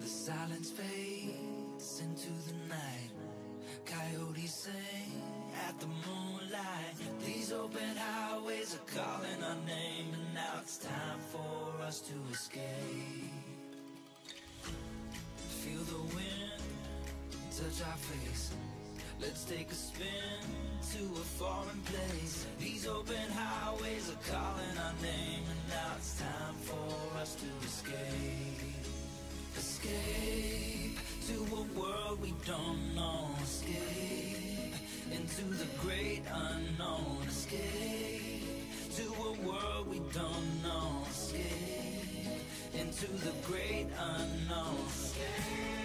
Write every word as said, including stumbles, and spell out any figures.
The silence fades into the night. Coyotes sing at the moonlight. These open highways are calling our name, and now it's time for us to escape. Feel the wind touch our face. Let's take a spin to a foreign place. These open highways are calling our name, and now it's time for us to escape. Escape to a world we don't know. Escape into the great unknown. Escape to a world we don't know. Escape into the great unknown. Escape.